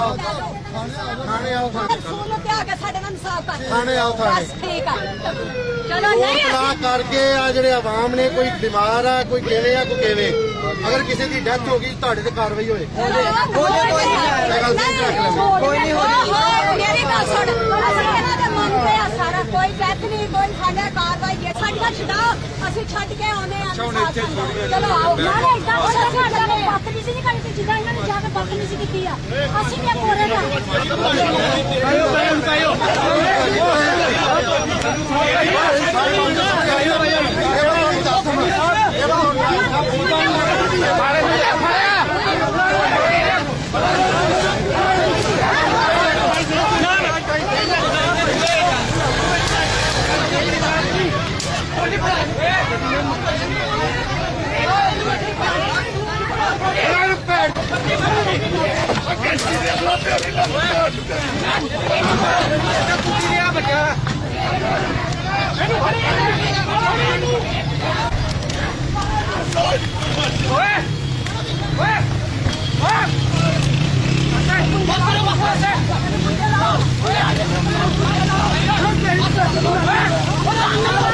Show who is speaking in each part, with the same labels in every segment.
Speaker 1: थाने आओ थाने आओ थाने
Speaker 2: चलो
Speaker 1: सलाह करके आ जेडे आवाम ने कोई बीमार है कोई किवें है कोई किवें अगर किसी की डेथ होगी तुहाडे ते कार्रवाई होए
Speaker 2: कोई नहीं मेरी गल सुन ਅਸੀਂ ਇਹਨਾਂ ਦੇ ਮੰਨਦੇ ਆ ਸਾਰਾ ਕੋਈ ਡੈਥ ਨਹੀਂ ਕੋਈ ਸਾਡੇ ਕਾਰਵਾਈ ਹੈ ਸਾਡੀਆਂ ਛਡਾਓ ਅਸੀਂ ਛੱਡ ਕੇ ਆਉਨੇ ਆ ਚਲੋ ਆਓ ਨਾਲੇ ਇਦਾਂ ਸਾਡੇ ਬਦਤਮੀਜ਼ੀ ਨਹੀਂ ਕਰੀ ਜਿੱਦਾਂ ਇਹਨਾਂ ਨੇ ਜਾ ਕੇ ਬਦਤਮੀਜ਼ੀ ਕੀਤੀ ਆ ਅਸੀਂ ਵੀ ਕੋਰੇ ਨਾ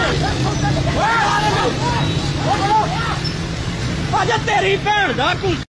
Speaker 3: तेरी भैन दा